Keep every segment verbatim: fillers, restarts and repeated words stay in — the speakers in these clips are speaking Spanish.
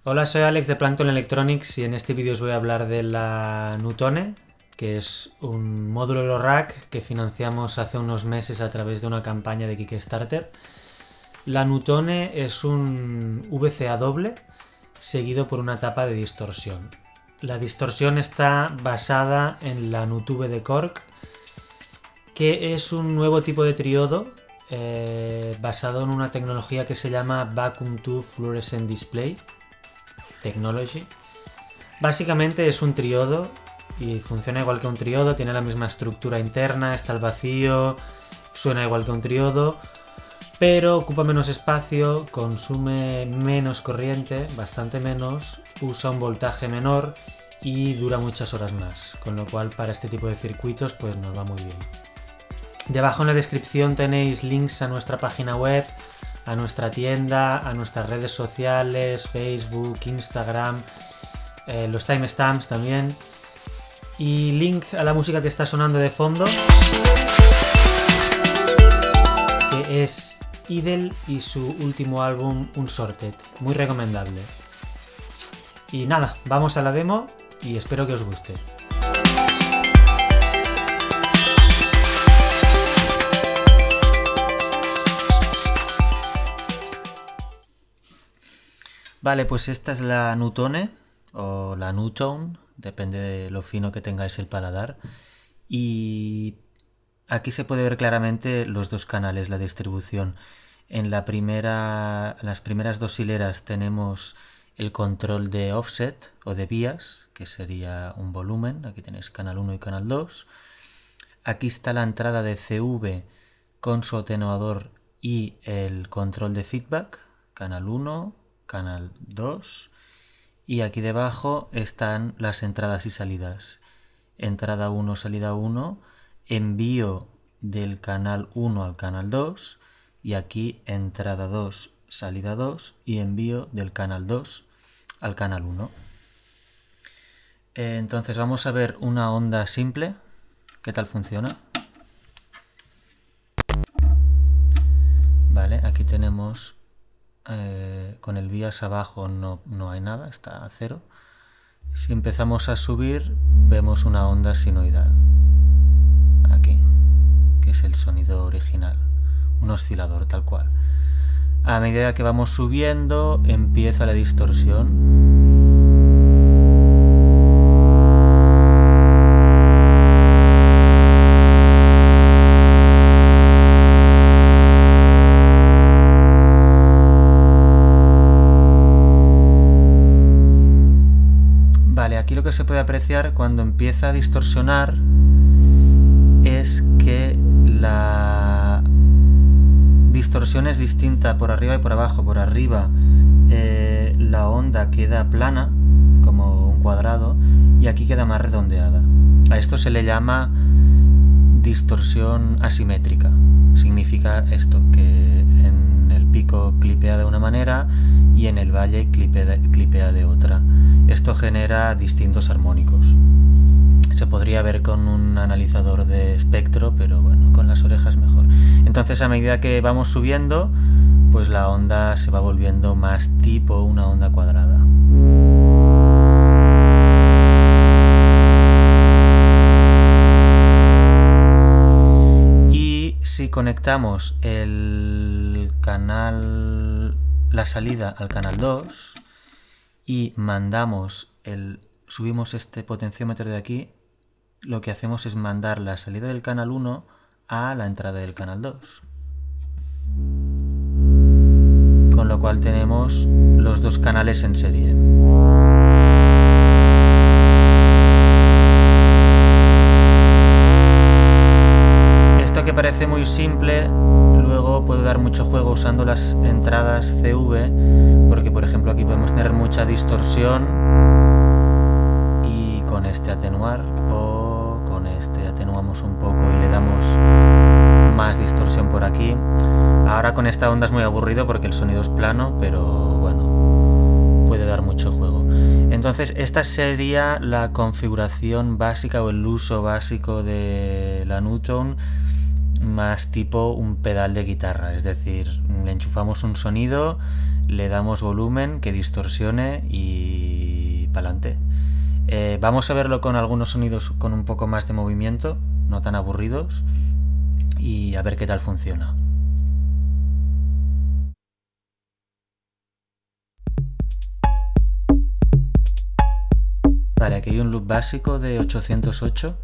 Hola, soy Alex de Plankton Electronics y en este vídeo os voy a hablar de la Nutone, que es un módulo rack que financiamos hace unos meses a través de una campaña de Kickstarter. La Nutone es un V C A doble seguido por una tapa de distorsión. La distorsión está basada en la Nutube de Korg, que es un nuevo tipo de triodo eh, basado en una tecnología que se llama Vacuum Tube Fluorescent Display Technology. Básicamente es un triodo y funciona igual que un triodo, tiene la misma estructura interna, está al vacío, suena igual que un triodo, pero ocupa menos espacio, consume menos corriente, bastante menos, usa un voltaje menor y dura muchas horas más, con lo cual para este tipo de circuitos pues nos va muy bien. Debajo en la descripción tenéis links a nuestra página web, a nuestra tienda, a nuestras redes sociales, Facebook, Instagram, eh, los timestamps también, y link a la música que está sonando de fondo, que es Idle y su último álbum Unsorted, muy recomendable. Y nada, vamos a la demo y espero que os guste. Vale, pues esta es la Nutone o la Nutone, depende de lo fino que tengáis el paladar. Y aquí se puede ver claramente los dos canales, la distribución. En la primera, en las primeras dos hileras tenemos el control de offset o de bias, que sería un volumen. Aquí tenéis canal uno y canal dos. Aquí está la entrada de C V con su atenuador y el control de feedback, canal uno, canal dos, y aquí debajo están las entradas y salidas. Entrada uno, salida uno, envío del canal uno al canal dos, y aquí entrada dos, salida dos y envío del canal dos al canal uno. Entonces vamos a ver una onda simple, qué tal funciona. Vale, aquí tenemos Eh, con el bias abajo no, no hay nada, está a cero. Si empezamos a subir vemos una onda sinoidal aquí, que es el sonido original, un oscilador tal cual. A medida que vamos subiendo empieza la distorsión. Aquí lo que se puede apreciar cuando empieza a distorsionar es que la distorsión es distinta por arriba y por abajo. Por arriba eh, la onda queda plana, como un cuadrado, y aquí queda más redondeada. A esto se le llama distorsión asimétrica. Significa esto, que en el pico clipea de una manera y en el valle clipea, clipea de otra. Esto genera distintos armónicos. Se podría ver con un analizador de espectro, pero bueno, con las orejas mejor. Entonces a medida que vamos subiendo, pues la onda se va volviendo más tipo una onda cuadrada. Y si conectamos el canal, la salida al canal dos, y mandamos el, subimos este potenciómetro de aquí, lo que hacemos es mandar la salida del canal uno a la entrada del canal dos. Con lo cual tenemos los dos canales en serie. Esto que parece muy simple, luego puede dar mucho juego usando las entradas C V, porque por ejemplo aquí podemos tener mucha distorsión y con este atenuar, o con este atenuamos un poco y le damos más distorsión por aquí. Ahora con esta onda es muy aburrido porque el sonido es plano, pero bueno, puede dar mucho juego. Entonces esta sería la configuración básica o el uso básico de la Nutone. más tipo un pedal de guitarra, es decir, le enchufamos un sonido, le damos volumen que distorsione y pa'lante. Eh, vamos a verlo con algunos sonidos con un poco más de movimiento, no tan aburridos, y a ver qué tal funciona. Vale, aquí hay un loop básico de ochocientos ocho.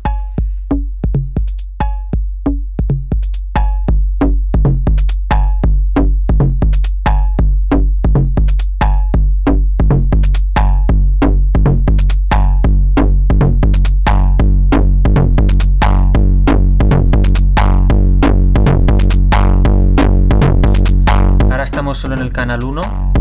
Ahora estamos solo en el canal uno.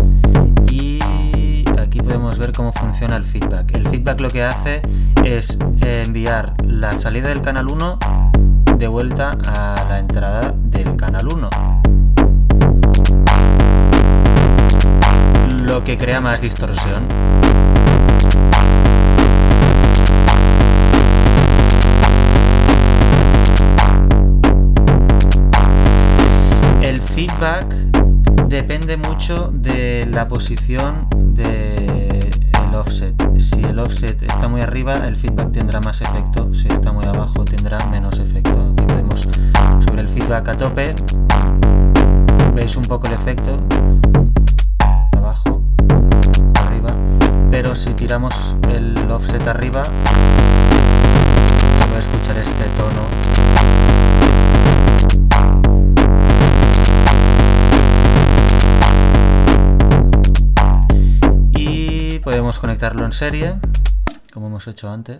Podemos ver cómo funciona el feedback. El feedback lo que hace es enviar la salida del canal uno de vuelta a la entrada del canal uno, lo que crea más distorsión. El feedback depende mucho de la posición del offset. Si el offset está muy arriba, el feedback tendrá más efecto. Si está muy abajo, tendrá menos efecto. Aquí podemos subir el feedback a tope. Veis un poco el efecto. Abajo, arriba. Pero si tiramos el offset arriba, se va a escuchar este tono. Podemos conectarlo en serie, como hemos hecho antes.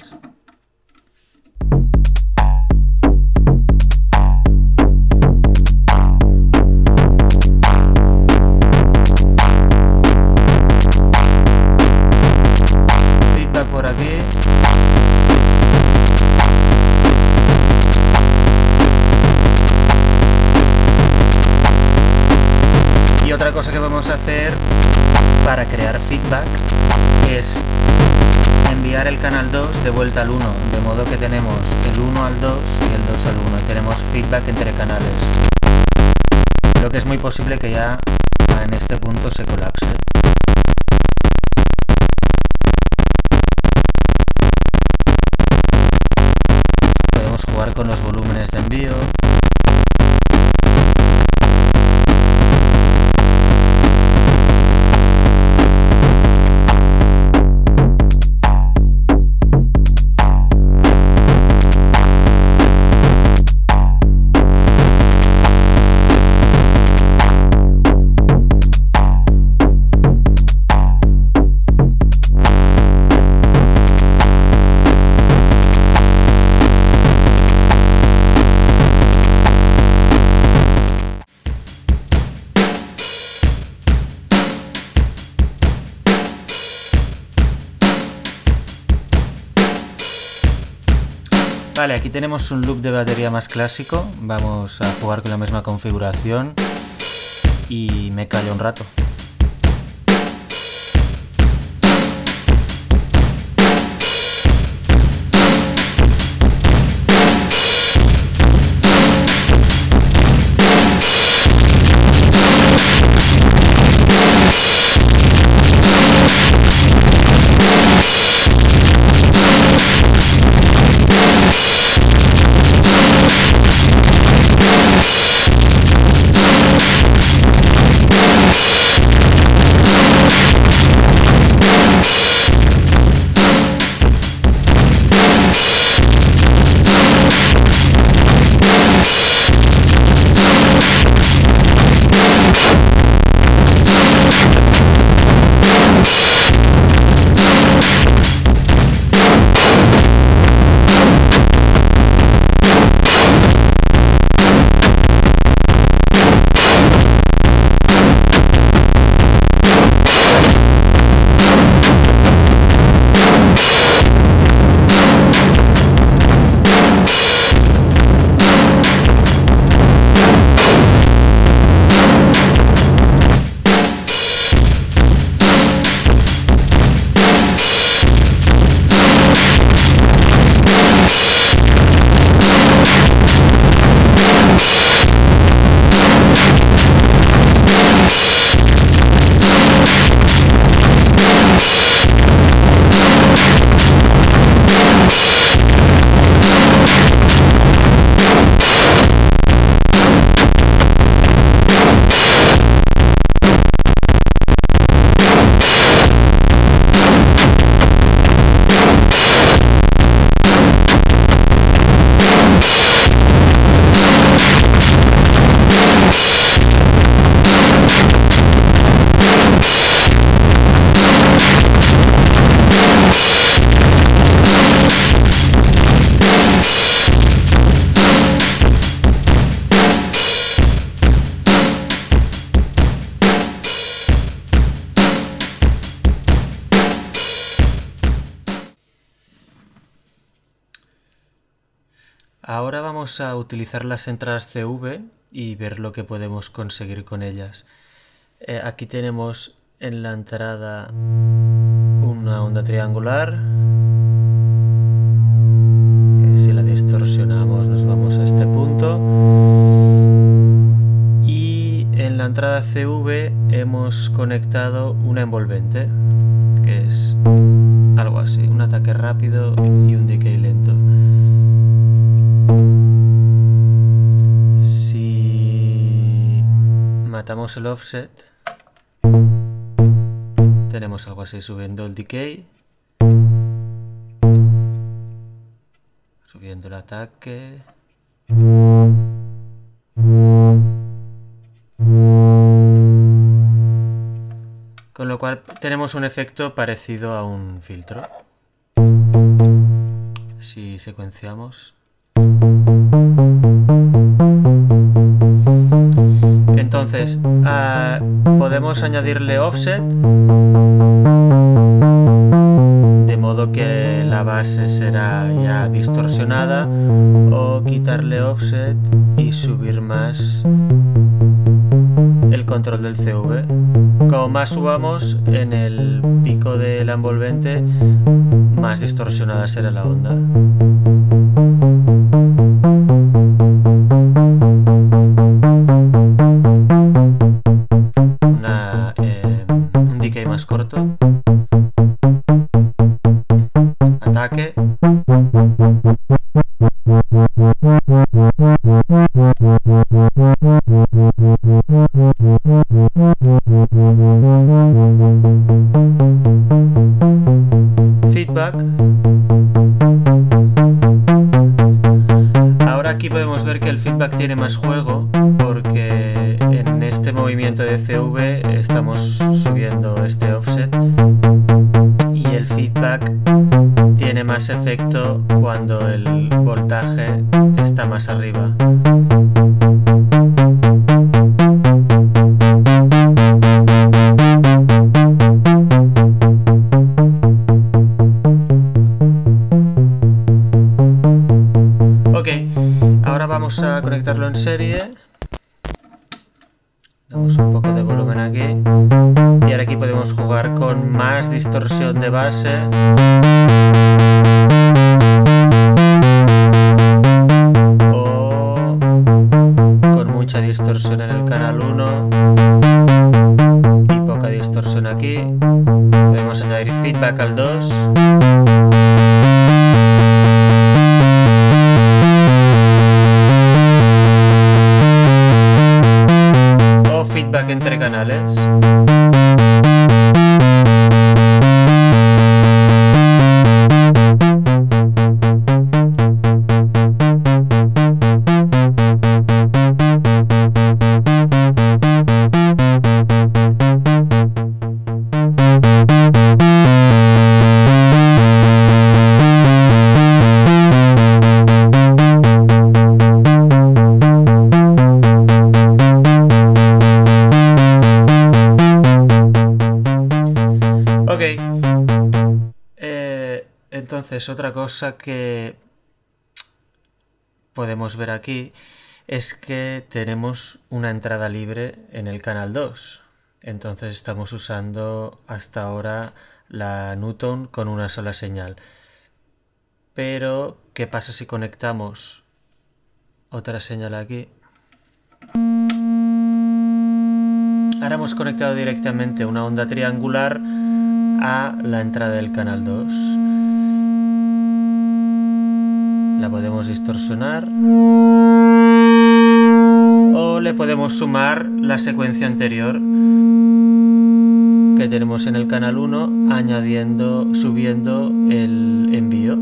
Feedback por aquí. Y otra cosa que vamos a hacer para crear feedback es enviar el canal dos de vuelta al uno, de modo que tenemos el uno al dos y el dos al uno, y tenemos feedback entre canales. Lo que es muy posible que ya en este punto se colapse. Podemos jugar con los volúmenes de envío. Vale, aquí tenemos un loop de batería más clásico. Vamos a jugar con la misma configuración y me callo un rato. vamos a utilizar las entradas C V y ver lo que podemos conseguir con ellas. Eh, aquí tenemos en la entrada una onda triangular, que si la distorsionamos nos vamos a este punto, y en la entrada C V hemos conectado una envolvente, que es algo así, un ataque rápido y un decay lento. Si matamos el offset, tenemos algo así, subiendo el decay, subiendo el ataque. Con lo cual tenemos un efecto parecido a un filtro. Si secuenciamos. Entonces, uh, podemos añadirle offset, de modo que la base será ya distorsionada, o quitarle offset y subir más el control del C V. Como más subamos en el pico de la envolvente, más distorsionada será la onda. Una, eh, un decay más corto. Ataque. Feedback. Ahora aquí podemos ver que el feedback tiene más juego, porque en este movimiento de C V estamos subiendo este offset, y el feedback tiene más efecto cuando el voltaje está más arriba. Ok, ahora vamos a conectarlo en serie. Damos un poco de volumen aquí. Y ahora aquí podemos jugar con más distorsión de base. O con mucha distorsión en el canal uno y poca distorsión aquí. Podemos añadir feedback al dos. O feedback entre canales. Ok, eh, entonces otra cosa que podemos ver aquí es que tenemos una entrada libre en el canal dos. Entonces estamos usando hasta ahora la Newton con una sola señal. Pero, ¿qué pasa si conectamos otra señal aquí? Ahora hemos conectado directamente una onda triangular a la entrada del canal dos. La podemos distorsionar o le podemos sumar la secuencia anterior que tenemos en el canal uno, añadiendo, subiendo el envío.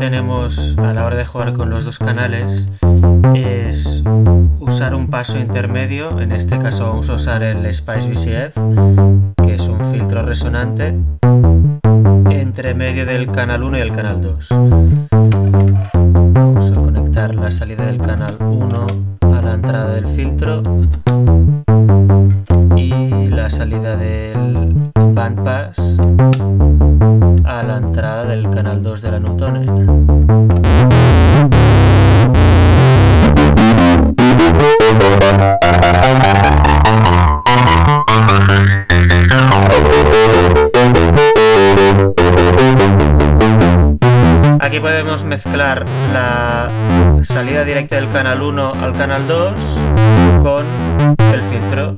tenemos a la hora de jugar con los dos canales es usar un paso intermedio. En este caso vamos a usar el Spice V C F, que es un filtro resonante entre medio del canal uno y el canal dos. Vamos a conectar la salida del canal uno a la entrada del filtro y la salida del bandpass a la entrada del canal dos de la Nutone. Aquí podemos mezclar la salida directa del canal uno al canal dos con el filtro.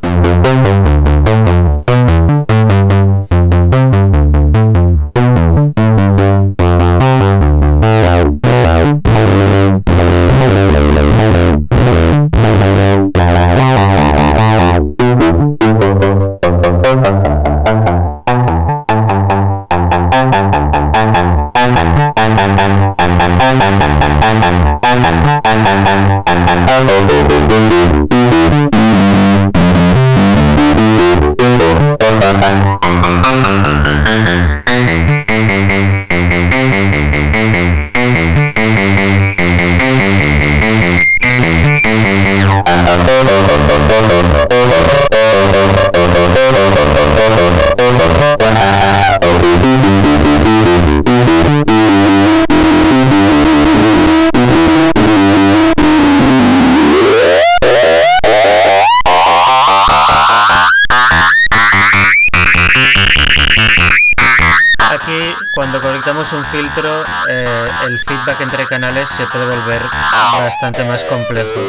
Aquí, cuando conectamos un filtro, eh, el feedback entre canales se puede volver bastante más complejo.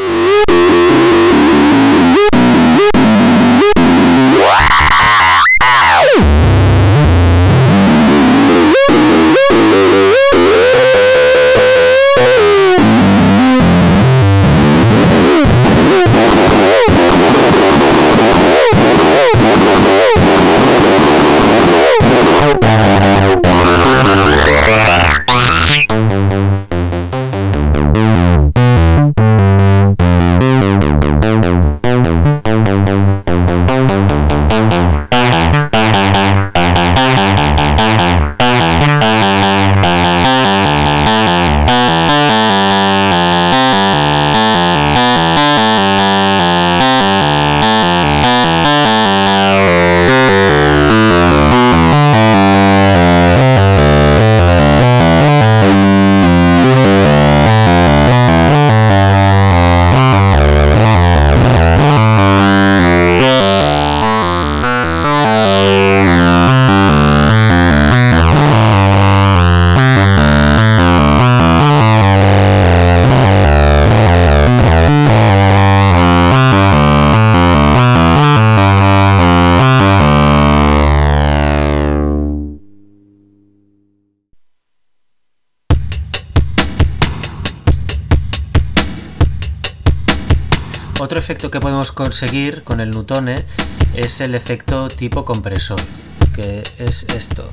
Otro efecto que podemos conseguir con el Nutone es el efecto tipo compresor, que es esto.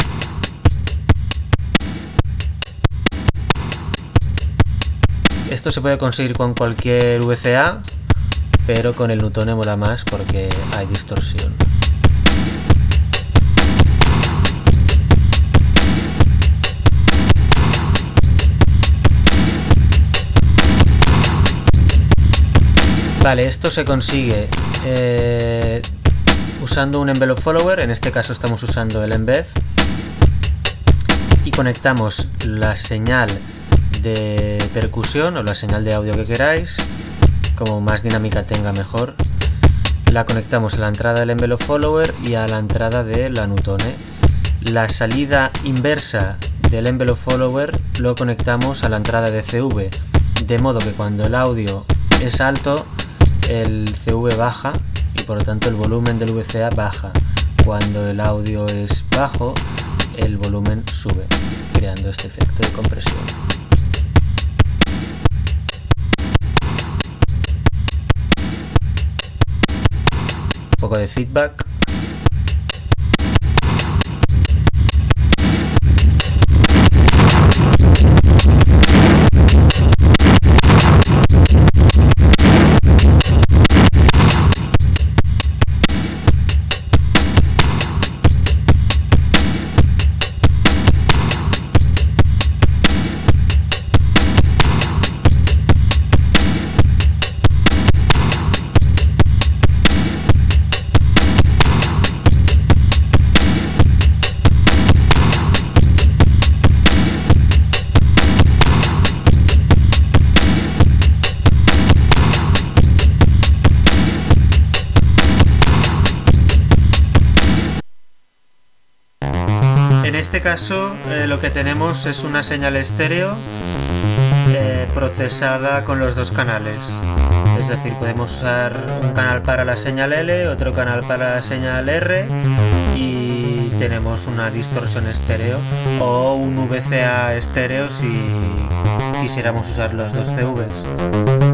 Esto se puede conseguir con cualquier V C A, pero con el Nutone mola más porque hay distorsión. Vale, esto se consigue eh, usando un envelope follower. En este caso estamos usando el embed, y conectamos la señal de percusión o la señal de audio que queráis, como más dinámica tenga mejor. La conectamos a la entrada del envelope follower y a la entrada de la Nutone. La salida inversa del envelope follower lo conectamos a la entrada de C V, de modo que cuando el audio es alto el C V baja y por lo tanto el volumen del V C A baja. Cuando el audio es bajo, el volumen sube, creando este efecto de compresión. Un poco de feedback. este caso eh, lo que tenemos es una señal estéreo eh, procesada con los dos canales. Es decir, podemos usar un canal para la señal L, otro canal para la señal R y tenemos una distorsión estéreo o un V C A estéreo si quisiéramos usar los dos C Vs.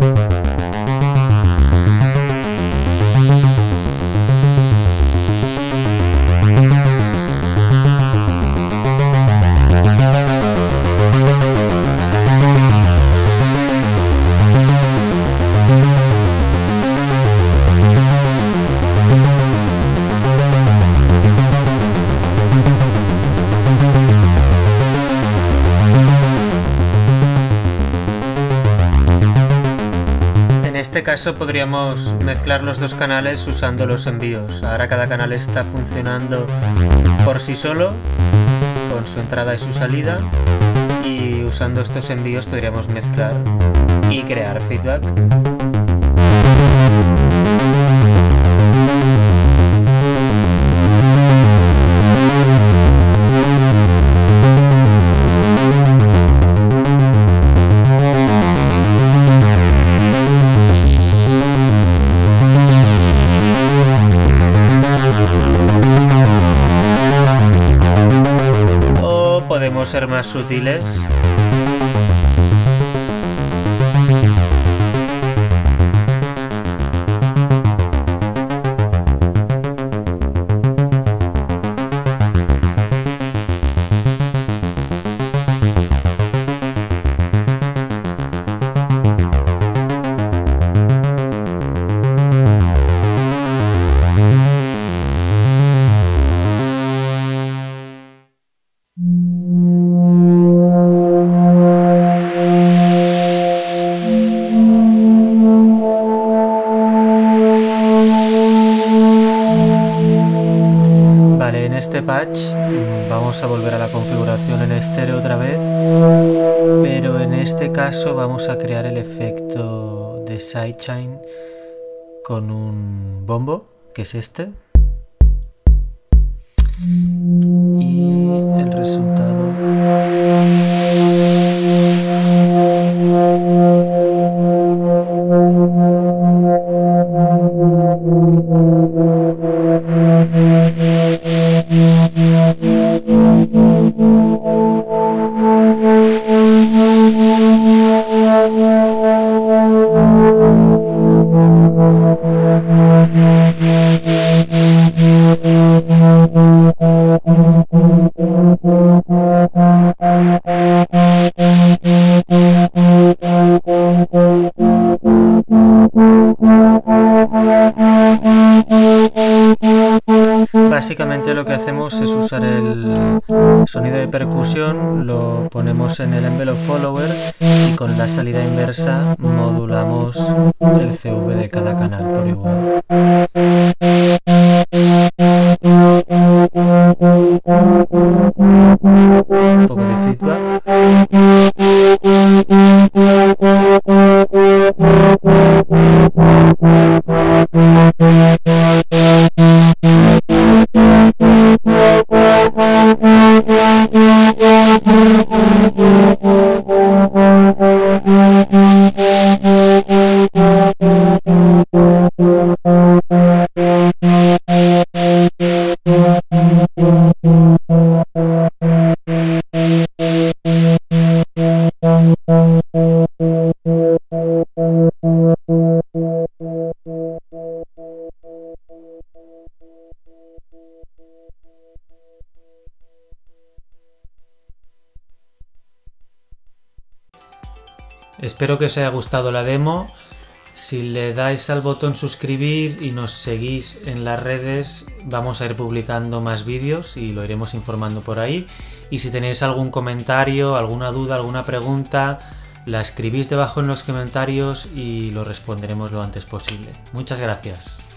En este caso podríamos mezclar los dos canales usando los envíos. Ahora cada canal está funcionando por sí solo, con su entrada y su salida, y usando estos envíos podríamos mezclar y crear feedback. Podemos ser más sutiles. En este patch vamos a volver a la configuración en estéreo otra vez, pero en este caso vamos a crear el efecto de sidechain con un bombo, que es este, y el resultado Básicamente lo que hacemos es usar el sonido de percusión, lo ponemos en el envelope follower y con la salida inversa modulamos el C V de cada canal por igual. Un poco de feedback. Espero que os haya gustado la demo. Si le dais al botón suscribir y nos seguís en las redes, vamos a ir publicando más vídeos y lo iremos informando por ahí. Y si tenéis algún comentario, alguna duda, alguna pregunta, la escribís debajo en los comentarios y lo responderemos lo antes posible. Muchas gracias.